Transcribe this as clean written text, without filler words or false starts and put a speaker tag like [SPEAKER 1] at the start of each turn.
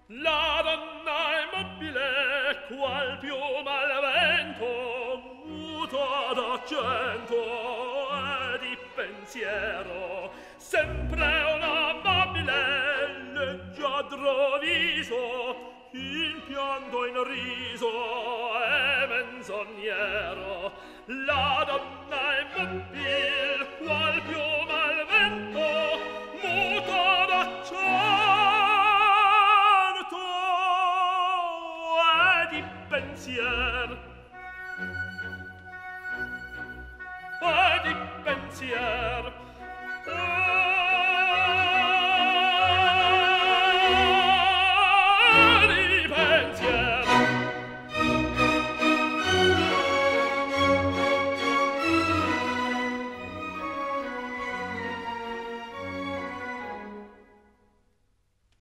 [SPEAKER 1] La donna immobile, qual piuma al vento, muta d'accento e di pensiero, sempre un amabile, leggiadro viso, in pianto in riso e menzognero. La donna immobile, qual piuma al vento, muta d'accento di pensier